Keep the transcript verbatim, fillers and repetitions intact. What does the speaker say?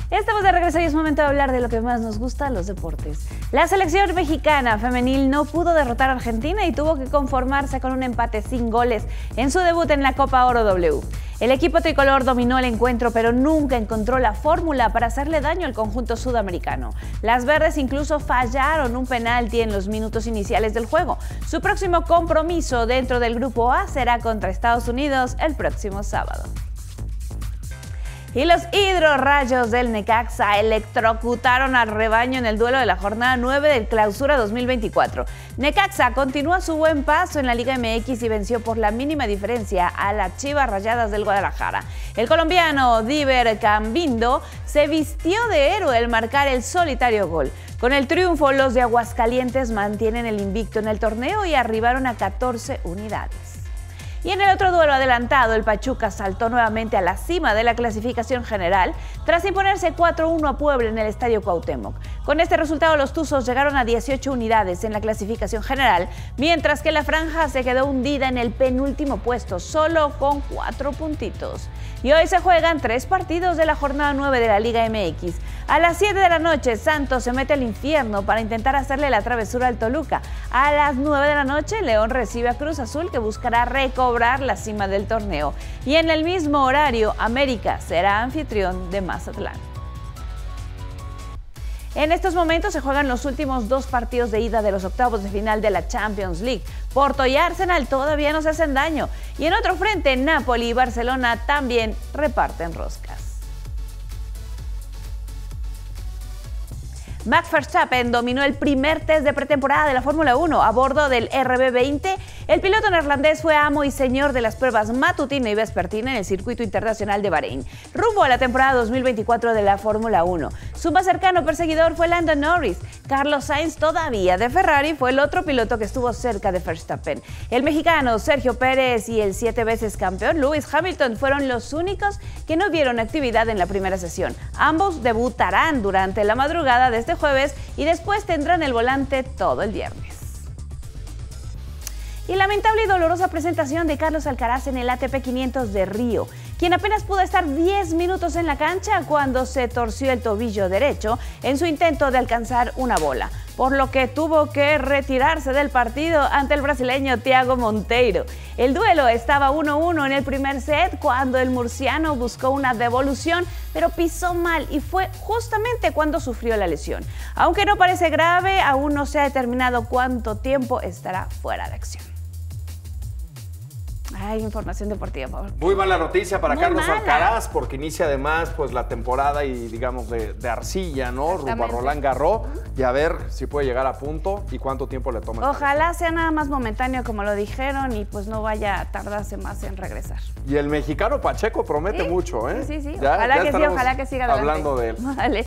Estamos de regreso y es momento de hablar de lo que más nos gusta, los deportes. La selección mexicana femenil no pudo derrotar a Argentina y tuvo que conformarse con un empate sin goles en su debut en la Copa Oro W. El equipo tricolor dominó el encuentro, pero nunca encontró la fórmula para hacerle daño al conjunto sudamericano. Las verdes incluso fallaron un penalti en los minutos iniciales del juego. Su próximo compromiso dentro del Grupo A será contra Estados Unidos el próximo sábado. Y los hidrorrayos del Necaxa electrocutaron al rebaño en el duelo de la jornada nueve del Clausura dos mil veinticuatro. Necaxa continúa su buen paso en la Liga M X y venció por la mínima diferencia a las Chivas Rayadas del Guadalajara. El colombiano Diver Cambindo se vistió de héroe al marcar el solitario gol. Con el triunfo, los de Aguascalientes mantienen el invicto en el torneo y arribaron a catorce unidades. Y en el otro duelo adelantado, el Pachuca saltó nuevamente a la cima de la clasificación general tras imponerse cuatro uno a Puebla en el Estadio Cuauhtémoc. Con este resultado, los Tuzos llegaron a dieciocho unidades en la clasificación general, mientras que la franja se quedó hundida en el penúltimo puesto, solo con cuatro puntitos. Y hoy se juegan tres partidos de la jornada nueve de la Liga M X. A las siete de la noche, Santos se mete al infierno para intentar hacerle la travesura al Toluca. A las nueve de la noche, León recibe a Cruz Azul, que buscará recobrar la cima del torneo. Y en el mismo horario, América será anfitrión de Mazatlán. En estos momentos se juegan los últimos dos partidos de ida de los octavos de final de la Champions League. Porto y Arsenal todavía no se hacen daño. Y en otro frente, Napoli y Barcelona también reparten roscas. Max Verstappen dominó el primer test de pretemporada de la Fórmula uno a bordo del R B veinte. El piloto neerlandés fue amo y señor de las pruebas matutina y vespertina en el circuito internacional de Bahrein, rumbo a la temporada dos mil veinticuatro de la Fórmula uno. Su más cercano perseguidor fue Lando Norris. Carlos Sainz, todavía de Ferrari, fue el otro piloto que estuvo cerca de Verstappen. El mexicano Sergio Pérez y el siete veces campeón Lewis Hamilton fueron los únicos que no vieron actividad en la primera sesión. Ambos debutarán durante la madrugada de este jueves y después tendrán el volante todo el viernes. Y lamentable y dolorosa presentación de Carlos Alcaraz en el A T P quinientos de Río, quien apenas pudo estar diez minutos en la cancha cuando se torció el tobillo derecho en su intento de alcanzar una bola, por lo que tuvo que retirarse del partido ante el brasileño Thiago Monteiro. El duelo estaba uno uno en el primer set cuando el murciano buscó una devolución, pero pisó mal y fue justamente cuando sufrió la lesión. Aunque no parece grave, aún no se ha determinado cuánto tiempo estará fuera de acción. Ay, información deportiva, por favor. Muy mala noticia para Muy Carlos mala. Alcaraz, porque inicia además pues la temporada y digamos de, de arcilla, ¿no? Rumbo a Roland Garros, y a ver si puede llegar a punto y cuánto tiempo le toma. Ojalá sea nada más momentáneo, como lo dijeron, y pues no vaya a tardarse más en regresar. Y el mexicano Pacheco promete ¿Sí? mucho, ¿eh? Sí, sí, sí. Ya, Ojalá ya que sí, ojalá que siga adelante. Hablando de él. Vale.